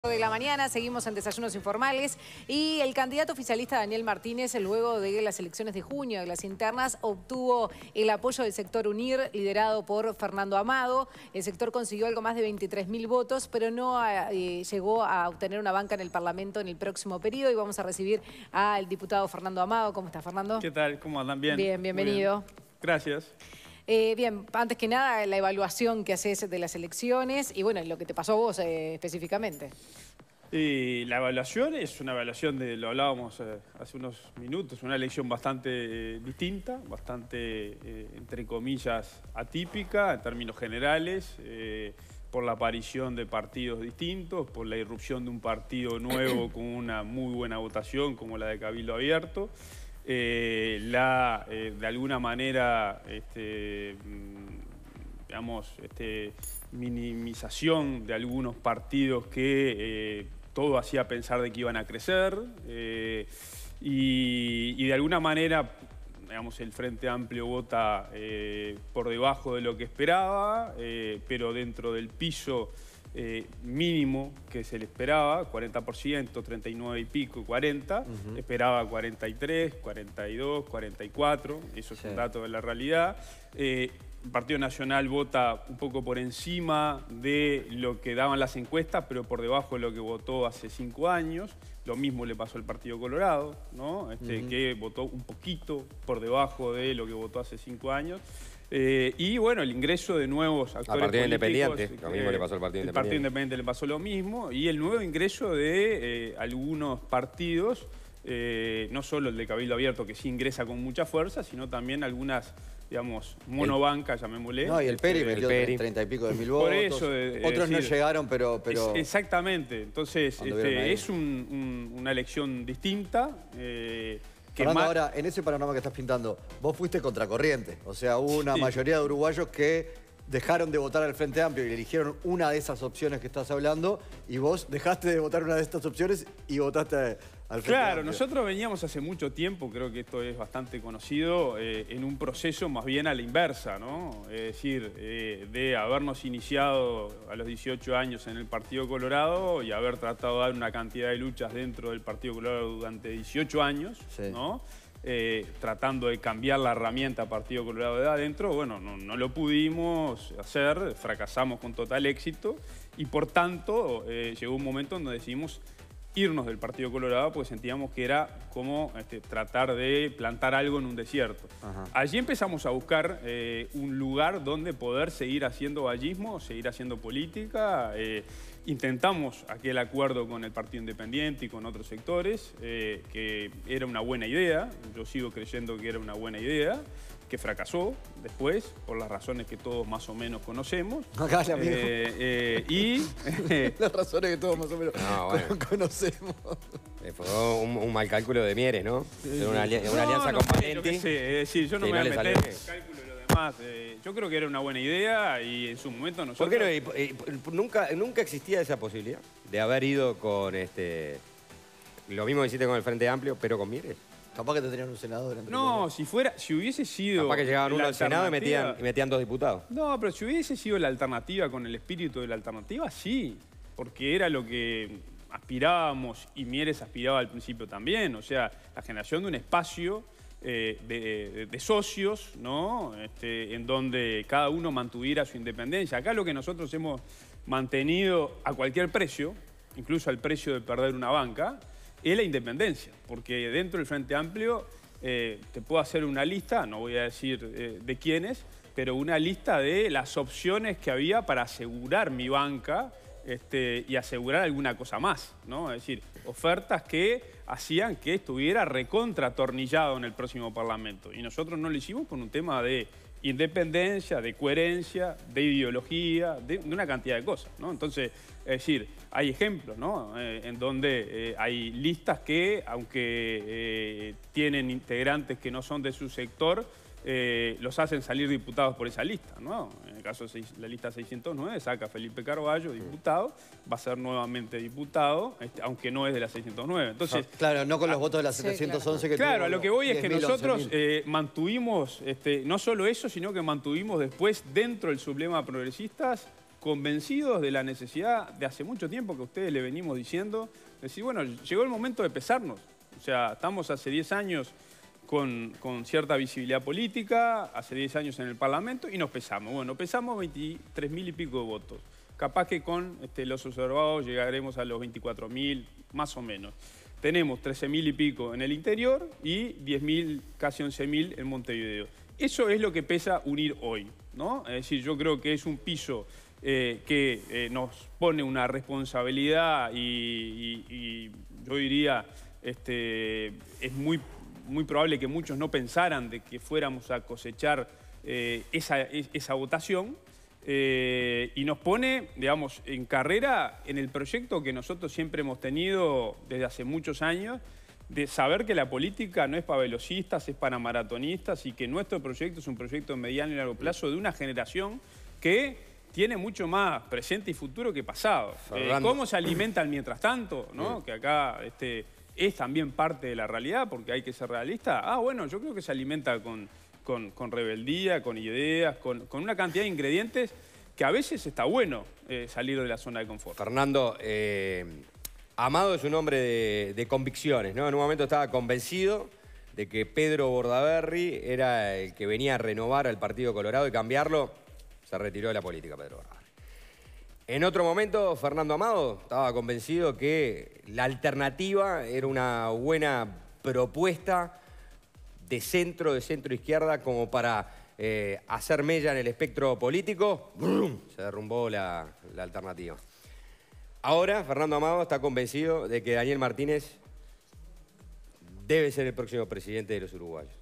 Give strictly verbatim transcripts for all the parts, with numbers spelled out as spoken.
De la mañana, seguimos en Desayunos Informales y el candidato oficialista Daniel Martínez, luego de las elecciones de junio, de las internas, obtuvo el apoyo del sector UNIR, liderado por Fernando Amado. El sector consiguió algo más de veintitrés mil votos, pero no eh, llegó a obtener una banca en el Parlamento en el próximo periodo. Y vamos a recibir al diputado Fernando Amado. ¿Cómo está, Fernando? ¿Qué tal? ¿Cómo andan? Bien. Bien, bienvenido. Bien. Gracias. Eh, bien, antes que nada, la evaluación que haces de las elecciones y, bueno, lo que te pasó a vos eh, específicamente. Y la evaluación es una evaluación de, lo hablábamos eh, hace unos minutos, una elección bastante eh, distinta, bastante, eh, entre comillas, atípica en términos generales, eh, por la aparición de partidos distintos, por la irrupción de un partido nuevo con una muy buena votación como la de Cabildo Abierto. Eh, la, eh, de alguna manera, este, digamos, este, minimización de algunos partidos que eh, todo hacía pensar de que iban a crecer eh, y, y de alguna manera, digamos, el Frente Amplio vota eh, por debajo de lo que esperaba, eh, pero dentro del piso Eh, mínimo que se le esperaba, cuarenta por ciento, treinta y nueve y pico, cuarenta, uh-huh. Esperaba cuarenta y tres, cuarenta y dos, cuarenta y cuatro, eso es sí. Un dato de la realidad. Eh, el Partido Nacional vota un poco por encima de lo que daban las encuestas, pero por debajo de lo que votó hace cinco años. Lo mismo le pasó al Partido Colorado, ¿no? Este, uh-huh. Que votó un poquito por debajo de lo que votó hace cinco años. Eh, y bueno, el ingreso de nuevos actores Al Partido Independiente, eh, lo mismo le pasó al Partido el Independiente. Partido Independiente le pasó lo mismo, y el nuevo ingreso de eh, algunos partidos, eh, no solo el de Cabildo Abierto, que sí ingresa con mucha fuerza, sino también algunas, digamos, monobancas, llamémosle. No, y el Peri metió Peri. treinta y pico de mil votos. Por eso, de, Otros decir, no llegaron, pero... pero es, exactamente, entonces este, es un, un, una elección distinta. Eh, Que Fernando, ahora, en ese panorama que estás pintando, vos fuiste contracorriente. O sea, hubo una sí. mayoría de uruguayos que dejaron de votar al Frente Amplio y eligieron una de esas opciones que estás hablando, y vos dejaste de votar una de estas opciones y votaste al Frente Claro, Amplio. Nosotros veníamos hace mucho tiempo, creo que esto es bastante conocido, eh, en un proceso más bien a la inversa, ¿no? Es decir, eh, de habernos iniciado a los dieciocho años en el Partido Colorado y haber tratado de dar una cantidad de luchas dentro del Partido Colorado durante dieciocho años, sí. ¿no? Eh, tratando de cambiar la herramienta Partido Colorado de adentro. Bueno, no, no lo pudimos hacer, fracasamos con total éxito y por tanto eh, llegó un momento en donde decidimos irnos del Partido Colorado porque sentíamos que era como este, tratar de plantar algo en un desierto. Ajá. Allí empezamos a buscar eh, un lugar donde poder seguir haciendo vallismo, seguir haciendo política. Eh, intentamos aquel acuerdo con el Partido Independiente y con otros sectores, eh, que era una buena idea. Yo sigo creyendo que era una buena idea, que fracasó después, por las razones que todos más o menos conocemos. Acá ya eh, eh, y las razones que todos más o menos no, bueno. conocemos. Fue un, un mal cálculo de Mieres, ¿no? Era una, ali no, una alianza no, con Valenti. Es decir, yo no me voy a meter en el cálculo de lo demás. Eh, yo creo que era una buena idea y en su momento nosotros... ¿Por qué no? Eh, nunca, nunca existía esa posibilidad de haber ido con este... Lo mismo que hiciste con el Frente Amplio, pero con Mieres. Capaz que tendrían un senador. Entre no, si fuera, si hubiese sido... Capaz que llegaban uno al Senado y metían, y metían dos diputados. No, pero si hubiese sido la alternativa con el espíritu de la alternativa, sí. Porque era lo que aspirábamos y Mieres aspiraba al principio también. O sea, la generación de un espacio eh, de, de, de socios, ¿no? Este, en donde cada uno mantuviera su independencia. Acá lo que nosotros hemos mantenido a cualquier precio, incluso al precio de perder una banca, es la independencia, porque dentro del Frente Amplio eh, te puedo hacer una lista, no voy a decir eh, de quiénes, pero una lista de las opciones que había para asegurar mi banca este, y asegurar alguna cosa más, ¿no? Es decir, ofertas que hacían que estuviera recontratornillado en el próximo Parlamento. Y nosotros no lo hicimos por un tema de independencia, de coherencia, de ideología, de, de una cantidad de cosas, ¿no? Entonces, es decir, hay ejemplos, ¿no? Eh, en donde eh, hay listas que, aunque eh, tienen integrantes que no son de su sector, eh, los hacen salir diputados por esa lista, ¿no? En el caso de la lista seiscientos nueve, saca a Felipe Carballo, diputado, va a ser nuevamente diputado, este, aunque no es de la seiscientos nueve. Entonces, no, claro, no con los votos de la setecientos once. Sí, claro. que Claro, a lo que voy es que nosotros eh, mantuvimos, este, no solo eso, sino que mantuvimos después dentro del sublema progresistas convencidos de la necesidad de hace mucho tiempo que a ustedes le venimos diciendo, decir, bueno, llegó el momento de pesarnos. O sea, estamos hace diez años con, con cierta visibilidad política, hace diez años en el Parlamento y nos pesamos. Bueno, pesamos veintitrés mil y pico de votos. Capaz que con este, los observados llegaremos a los veinticuatro mil, más o menos. Tenemos trece mil y pico en el interior y diez mil, casi once mil en Montevideo. Eso es lo que pesa unir hoy, ¿no? Es decir, yo creo que es un piso eh, que eh, nos pone una responsabilidad y, y, y yo diría, este, es muy, muy probable que muchos no pensaran de que fuéramos a cosechar eh, esa, esa votación. Eh, y nos pone, digamos, en carrera en el proyecto que nosotros siempre hemos tenido desde hace muchos años, de saber que la política no es para velocistas, es para maratonistas y que nuestro proyecto es un proyecto de mediano y largo plazo de una generación que tiene mucho más presente y futuro que pasado. Eh, ¿Cómo se alimentan mientras tanto? ¿No? Sí. Que acá este, es también parte de la realidad porque hay que ser realista. Ah, bueno, yo creo que se alimenta con... Con, con rebeldía, con ideas, con, con una cantidad de ingredientes que a veces está bueno eh, salir de la zona de confort. Fernando, eh, Amado es un hombre de, de convicciones, ¿no? En un momento estaba convencido de que Pedro Bordaberry era el que venía a renovar al Partido Colorado y cambiarlo. Se retiró de la política Pedro Bordaberry. En otro momento, Fernando Amado estaba convencido que la alternativa era una buena propuesta de centro, de centro-izquierda, como para eh, hacer mella en el espectro político. ¡Brum! Se derrumbó la, la alternativa. Ahora, Fernando Amado está convencido de que Daniel Martínez debe ser el próximo presidente de los uruguayos.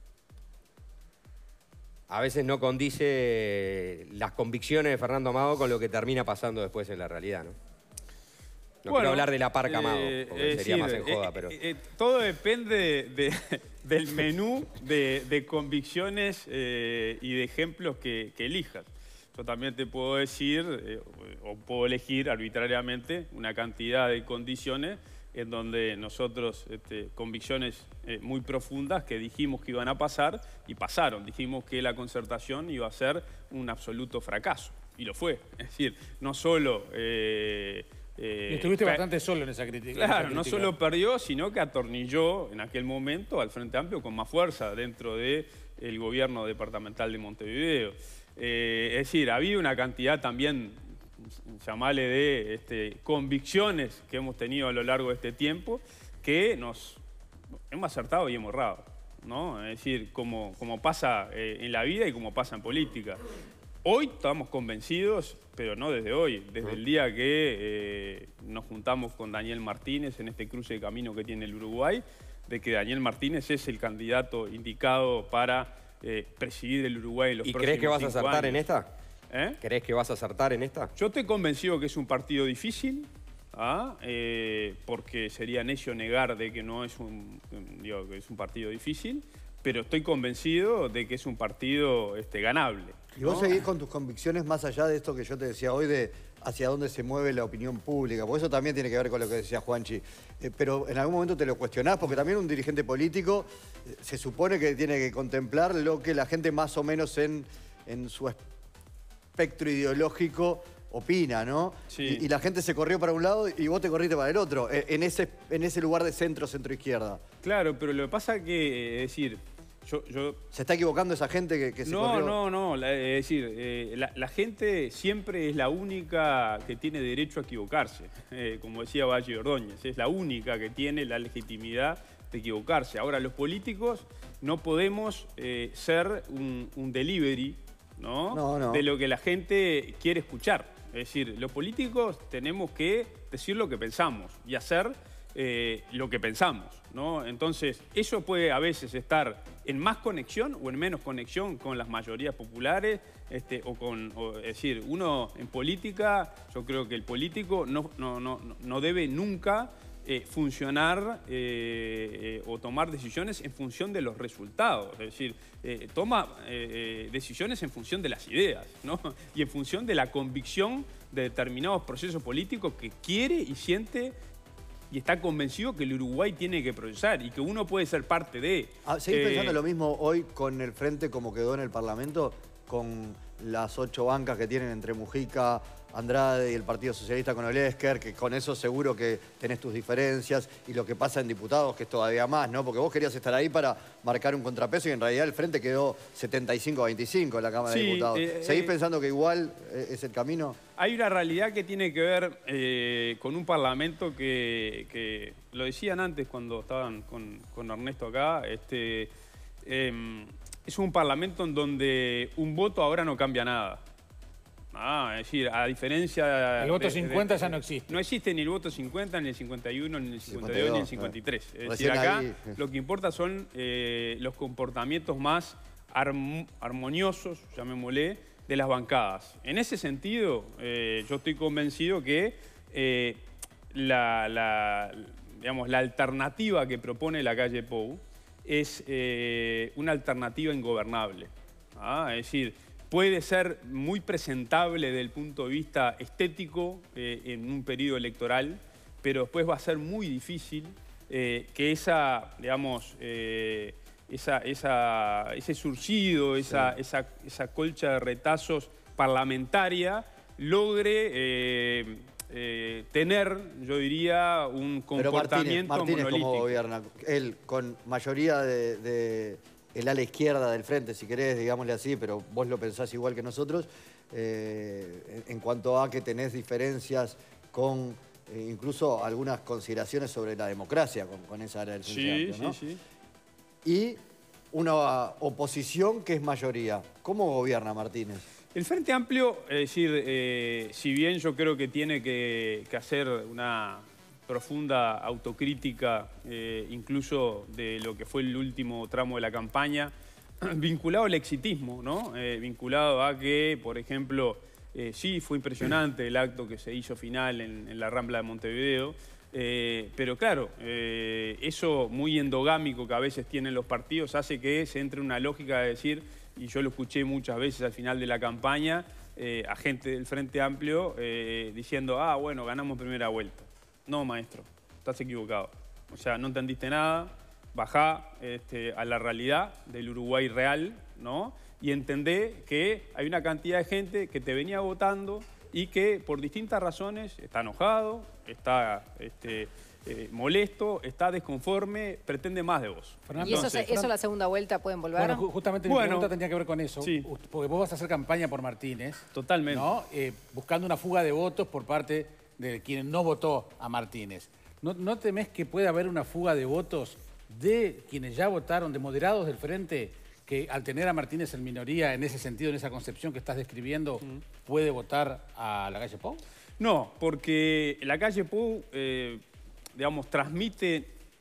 A veces no condice las convicciones de Fernando Amado con lo que termina pasando después en la realidad, ¿no? No bueno, quiero hablar de la parca Amado, porque eh, sería sí, más en joda, eh, pero... Eh, todo depende de, de, del menú de, de convicciones eh, y de ejemplos que, que elijas. Yo también te puedo decir, eh, o puedo elegir arbitrariamente, una cantidad de condiciones en donde nosotros, este, convicciones eh, muy profundas que dijimos que iban a pasar y pasaron. Dijimos que la concertación iba a ser un absoluto fracaso, y lo fue. Es decir, no solo... Eh, Eh, y estuviste bastante solo en esa crítica. Claro, en esa crítica. No solo perdió, sino que atornilló en aquel momento al Frente Amplio con más fuerza dentro del gobierno departamental de Montevideo. Eh, es decir, había una cantidad también, llamarle de este, convicciones que hemos tenido a lo largo de este tiempo que nos hemos acertado y hemos errado, ¿no? Es decir, como, como pasa eh, en la vida y como pasa en política. Hoy estamos convencidos, pero no desde hoy, desde el día que eh, nos juntamos con Daniel Martínez en este cruce de camino que tiene el Uruguay, de que Daniel Martínez es el candidato indicado para eh, presidir el Uruguay en los próximos ¿Y crees que vas a acertar años. en esta? ¿Eh? ¿Crees que vas a acertar en esta? Yo estoy convencido que es un partido difícil, ¿ah? eh, porque sería necio negar de que no es un, digo, que es un partido difícil, pero estoy convencido de que es un partido este, ganable. ¿Y vos ¿no? seguís con tus convicciones más allá de esto que yo te decía hoy de hacia dónde se mueve la opinión pública? Porque eso también tiene que ver con lo que decía Juanchi. Eh, pero en algún momento te lo cuestionás, porque también un dirigente político eh, se supone que tiene que contemplar lo que la gente más o menos en, en su espectro ideológico opina, ¿no? Sí. Y, y la gente se corrió para un lado y vos te corriste para el otro, eh, en, ese, en ese lugar de centro, centro-izquierda. Claro, pero lo que pasa que, es decir... Yo, yo... ¿Se está equivocando esa gente que, que se no, corrió? No, no, no. Es decir, eh, la, la gente siempre es la única que tiene derecho a equivocarse. Eh, como decía Valle Ordóñez, es la única que tiene la legitimidad de equivocarse. Ahora, los políticos no podemos eh, ser un, un delivery, ¿no? No, no. De lo que la gente quiere escuchar. Es decir, los políticos tenemos que decir lo que pensamos y hacer eh, lo que pensamos, ¿no? Entonces, eso puede a veces estar en más conexión o en menos conexión con las mayorías populares, este, o con, o, es decir, uno en política, yo creo que el político no, no, no, no debe nunca eh, funcionar eh, eh, o tomar decisiones en función de los resultados. Es decir, eh, toma eh, decisiones en función de las ideas, ¿no? Y en función de la convicción de determinados procesos políticos que quiere y siente y está convencido que el Uruguay tiene que procesar y que uno puede ser parte de... ¿Seguís eh, pensando lo mismo hoy con el frente como quedó en el Parlamento? Con las ocho bancas que tienen entre Mujica, Andrade y el Partido Socialista con Olesker, que con eso seguro que tenés tus diferencias, y lo que pasa en diputados, que es todavía más, ¿no? Porque vos querías estar ahí para marcar un contrapeso y en realidad el Frente quedó setenta y cinco a veinticinco en la Cámara Sí, de Diputados. eh, ¿Seguís eh, pensando que igual eh, es el camino? Hay una realidad que tiene que ver eh, con un parlamento que, que, lo decían antes cuando estaban con, con Ernesto acá, este, eh, es un parlamento en donde un voto ahora no cambia nada. Ah, es decir, a diferencia... El voto de, cincuenta de, ya no existe. No existe ni el voto cincuenta, ni el cincuenta y uno, ni el cincuenta y dos, ni el cincuenta y tres. Es Recién decir, acá ahí, sí. lo que importa son eh, los comportamientos más arm armoniosos, llamémosle, de las bancadas. En ese sentido, eh, yo estoy convencido que eh, la, la, digamos, la alternativa que propone la calle Pou es eh, una alternativa ingobernable. ¿Ah? Es decir, puede ser muy presentable desde el punto de vista estético eh, en un periodo electoral, pero después va a ser muy difícil eh, que esa, digamos, eh, esa, esa, ese surcido, esa, sí. esa, esa colcha de retazos parlamentaria logre eh, eh, tener, yo diría, un comportamiento Pero Martínez, Martínez monolítico. ¿cómo gobierna? Él, con mayoría de... de... el ala izquierda del frente, si querés, digámosle así, pero vos lo pensás igual que nosotros, eh, en cuanto a que tenés diferencias con eh, incluso algunas consideraciones sobre la democracia con, con esa área del Frente Sí, Amplio, ¿no? sí, sí. Y una oposición que es mayoría. ¿Cómo gobierna Martínez? El Frente Amplio, es decir, eh, si bien yo creo que tiene que, que hacer una profunda autocrítica, eh, incluso de lo que fue el último tramo de la campaña, vinculado al exitismo, ¿no? Eh, vinculado a que, por ejemplo, eh, sí fue impresionante el acto que se hizo final en, en la Rambla de Montevideo, eh, pero claro, eh, eso muy endogámico que a veces tienen los partidos hace que se entre una lógica de decir, y yo lo escuché muchas veces al final de la campaña, eh, a gente del Frente Amplio eh, diciendo, ah, bueno, ganamos primera vuelta. No, maestro, estás equivocado. O sea, no entendiste nada, bajá este, a la realidad del Uruguay real, ¿no? Y entendé que hay una cantidad de gente que te venía votando y que por distintas razones está enojado, está este, eh, molesto, está desconforme, pretende más de vos. Fernando, ¿y eso, Entonces, eso la segunda vuelta pueden volver? Bueno, justamente mi bueno, pregunta tenía que ver con eso, sí. porque vos vas a hacer campaña por Martínez. Totalmente. ¿No? Eh, buscando una fuga de votos por parte de quien no votó a Martínez. ¿No, ¿No temés que pueda haber una fuga de votos de quienes ya votaron, de moderados del Frente, que al tener a Martínez en minoría, en ese sentido, en esa concepción que estás describiendo, mm. puede votar a la calle Pou? No, porque la calle Pou, eh, digamos, transmite,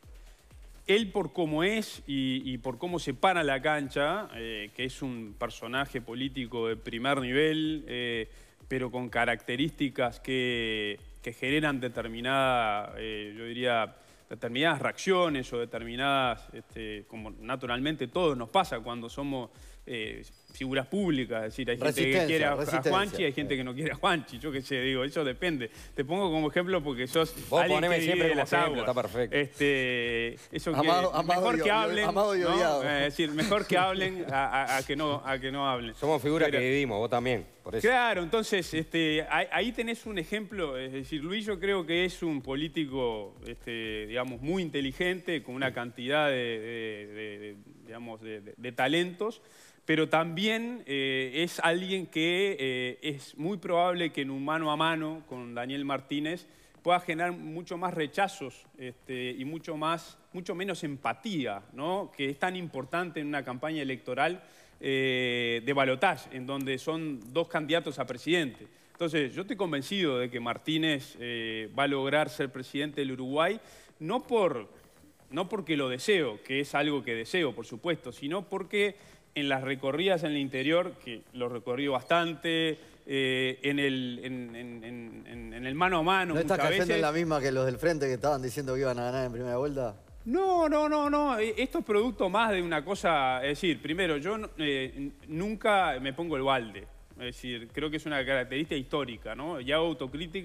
él por cómo es y, y por cómo se para la cancha, eh, que es un personaje político de primer nivel, eh, pero con características que, que generan determinada, eh, yo diría, determinadas reacciones o determinadas, este, como naturalmente todos nos pasa cuando somos eh, figuras públicas, es decir, hay gente que quiere a, a Juanchi y hay gente que no quiere a Juanchi, yo qué sé, digo, eso depende. Te pongo como ejemplo porque sos Vos alguien poneme que siempre vive de como las ejemplo, aguas. está perfecto. Este, eso que, Amado- amado mejor y- que hablen, amado y ¿no? odiado. Eh, es decir, mejor que hablen a, a- a que, no, a que no hablen. Somos figuras Pero- que vivimos, vos también, por eso. Claro, entonces este, ahí, ahí tenés un ejemplo, es decir, Luis yo creo que es un político, este, digamos, muy inteligente, con una cantidad de, de- de- de, digamos, de, de- de talentos, pero también eh, es alguien que eh, es muy probable que en un mano a mano con Daniel Martínez pueda generar mucho más rechazos este, y mucho, más, mucho menos empatía, ¿no? Que es tan importante en una campaña electoral eh, de balotaje, en donde son dos candidatos a presidente. Entonces, yo estoy convencido de que Martínez eh, va a lograr ser presidente del Uruguay, no, por, no porque lo deseo, que es algo que deseo, por supuesto, sino porque en las recorridas en el interior, que lo recorrí bastante, eh, en, el, en, en, en, en el mano a mano ¿No estás muchas cayendo veces. en la misma que los del Frente que estaban diciendo que iban a ganar en primera vuelta? No, no, no, no. Esto es producto más de una cosa. Es decir, primero, yo eh, nunca me pongo el balde. Es decir, creo que es una característica histórica, ¿no? Y hago autocrítica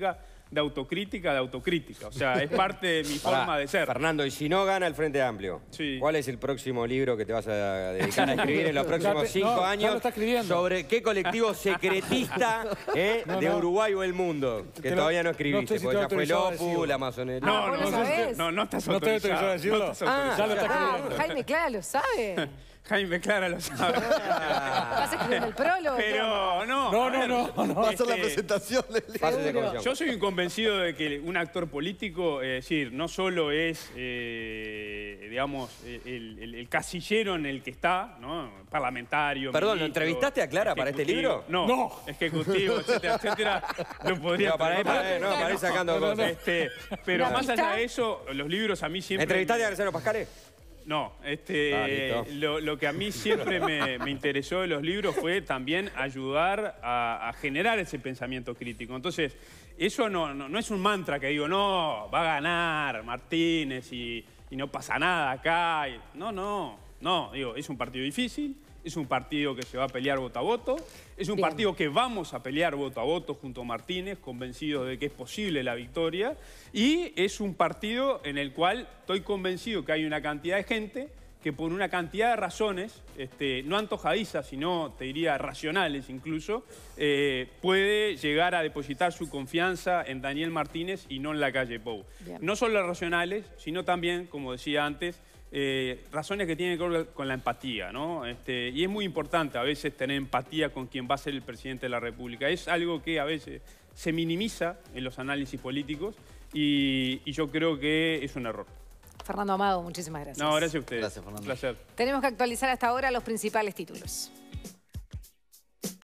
de autocrítica, de autocrítica. O sea, es parte de mi Pará, forma de ser. Fernando, y si no gana el Frente Amplio, Sí. ¿cuál es el próximo libro que te vas a dedicar a escribir en los próximos Ya te- cinco no, ya años? lo está escribiendo. Sobre qué colectivo secretista eh, No, de no. Uruguay o el mundo, que Te lo- todavía no no escribiste, sé si porque te ya fue el autorizado a O P U, decirlo. la masonería. Ah, ¿vos lo no, sabés? no, no estás ¿No estoy autorizado a decirlo? No estás Ah, autorizado. ya lo está Ah, escribiendo. Jaime Clara lo sabe. Jaime Clara lo sabe. ¿Estás escribiendo el prólogo? Pero no. No, a no, ver, no, no. Va a ser la este, presentación del libro. Fases de Seguro. comisión. Yo soy un convencido de que un actor político, es decir, no solo es, eh, digamos, el, el- el casillero en el que está, ¿no? Parlamentario. Perdón, ¿lo ministro, entrevistaste a Clara para este ejecutivo. libro? No, No. ejecutivo, etcétera, etcétera. Lo podría No, para ahí, para ahí, no, para ahí sacando No, no, cosas. Este, pero ¿La más amistad? allá de eso, los libros a mí siempre... ¿Entrevistaste me- a Graciano Pascale? No, este, Ah, listo. lo, lo que a mí siempre me, me interesó de los libros fue también ayudar a, a generar ese pensamiento crítico. Entonces, eso no, no, no es un mantra que digo, no, va a ganar Martínez y, y no pasa nada acá. Y- no, no, no, digo, es un partido difícil, es un partido que se va a pelear voto a voto, es un Bien. partido que vamos a pelear voto a voto junto a Martínez, convencidos de que es posible la victoria, y es un partido en el cual estoy convencido que hay una cantidad de gente que por una cantidad de razones, este, no antojadizas, sino te diría racionales incluso, eh, puede llegar a depositar su confianza en Daniel Martínez y no en la calle Pou. Bien. No solo racionales, sino también, como decía antes, eh, razones que tienen que ver con la empatía, ¿no? Este, y es muy importante a veces tener empatía con quien va a ser el presidente de la República. Es algo que a veces se minimiza en los análisis políticos y, y yo creo que es un error. Fernando Amado, muchísimas gracias. No, gracias a ustedes. Gracias, Fernando. Un placer. Tenemos que actualizar hasta ahora los principales títulos.